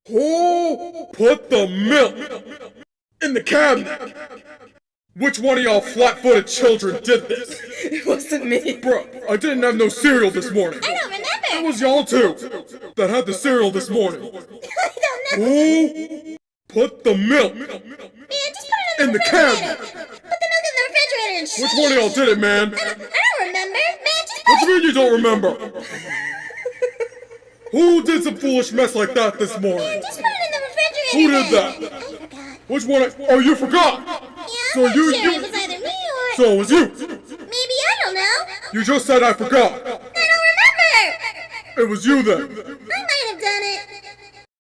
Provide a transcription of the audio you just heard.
Who put the milk in the cabinet? Which one of y'all flat-footed children did this? It wasn't me. Bro, I didn't have no cereal this morning. I don't remember. It was y'all too that had the cereal this morning. I don't know. Who put the milk Man, just put it in the cabinet? Put the milk in the refrigerator and shh. Which one of y'all did it, man? I don't remember. Man, just What do you mean you don't remember? Who did some foolish mess like that this morning? just put it in the refrigerator. Who did then. that? I forgot. Which one? Oh, you forgot? Yeah, So I'm you- not sure. It was either me or... So it was you. Maybe, I don't know. You just said I forgot. I don't remember. It was you then.